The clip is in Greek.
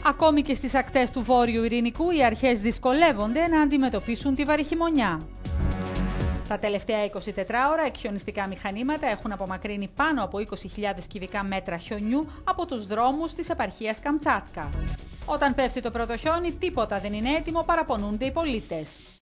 Ακόμη και στις ακτές του Βόρειου Ειρηνικού, οι αρχές δυσκολεύονται να αντιμετωπίσουν τη βαρυχημονιά. Τα τελευταία 24 ώρα, εκχιονιστικά μηχανήματα έχουν απομακρύνει πάνω από 20.000 κυβικά μέτρα χιονιού από τους δρόμους της επαρχίας Καμτσάτκα. Όταν πέφτει το πρώτο χιόνι, τίποτα δεν είναι έτοιμο, παραπονούνται οι πολίτες.